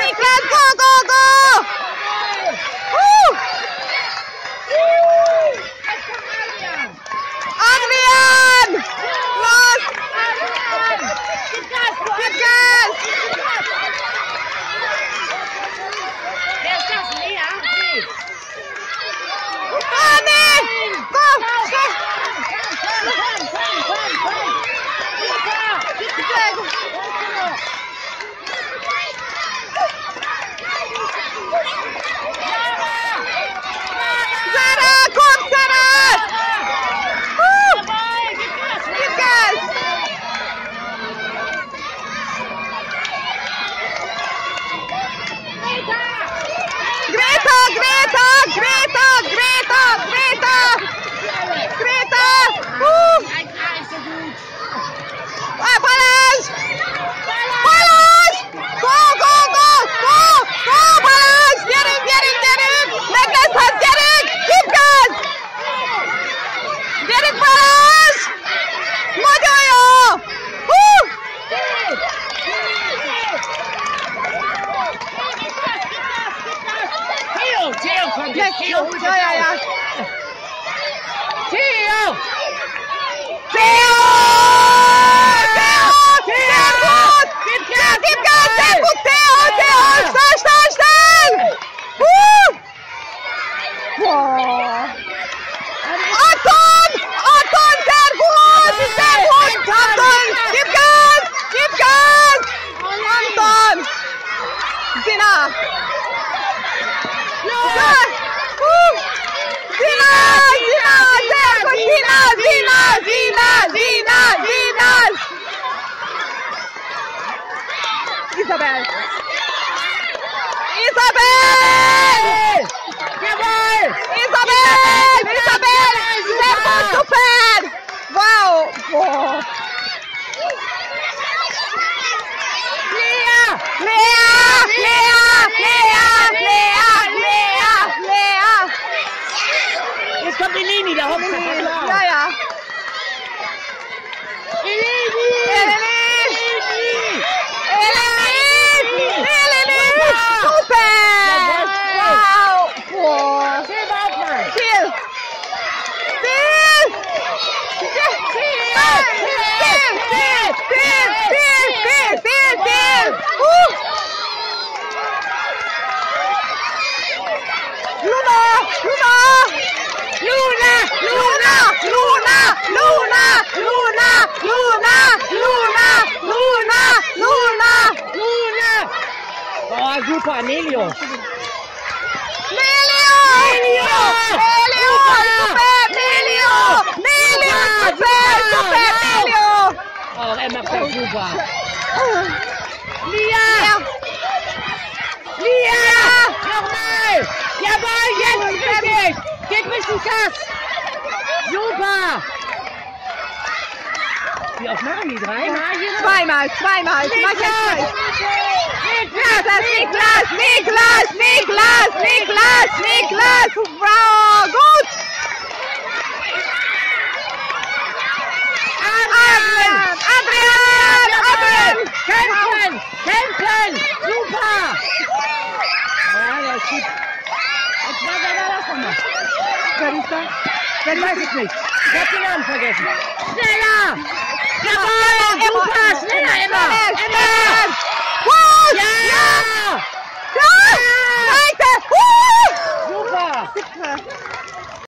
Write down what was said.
Niklas, go, go, go! Adrian! Los! Gib Gas! Wer ist das? Lea? Nee. Oh, nee! Go! Sarah, komm, Sarah! Gib Gas! Greta, Greta, Greta, Greta, Greta! Greta! Balázs! Balázs! Go, go, go! Go! Go, Balázs! Gyerünk, gyerünk, gyerünk! Meg lesz, hát gyerünk! Gib gáz! Gyerünk, Balázs! Nagyon jó! Hú! Theo kommt jetzt. Theo, Ja, ja, ja. Theo! Theo! Sehr gut! Gib Gas, sehr gut, Theo! Theo! Schnell, schnell! Boah! Anton! Anton, sehr gut! Sehr gut! Anton! Gib Gas! Gib Gas! Anton! Sina! Sina! Sina! Sehr gut! Sina! Isabel! Isabel! Jawohl! Isabel! Isabel! Sehr gut, super! Wow! Boah. Lea! Lea! Lea! Lea! Lea! Lea! Lea! Jetzt kommt Eleni, der hofft Ja, ja. Eleni! Super! Wow! Boah! Silber auch mal! Phil! Phil! Phil! Luna! Luna! Luna! Luna! Luna! Luna! Luna! Luna! Luna! Luna! Luna! Luna! Oh, super, Nelio! Nelio! Nelio! Nelio! Super! Nelio! Nelio! Super! Super! Nelio! Oh, er macht das super! Lia! Lia! Nochmal! Jawohl, jetzt richtig! Gib mich die Gas! Super! Wie oft machen die? Dreimal hier? Zweimal! Niklas! Niklas! Wow! Gut! Adrian! Kämpfen! Kämpfen! Super! Ja, der ist gut. Jetzt war das nochmal. Wer ist das? Wer weiß ich nicht. Ich hab den Namen vergessen. Schneller! Jawohl! Super! Schneller, Emma!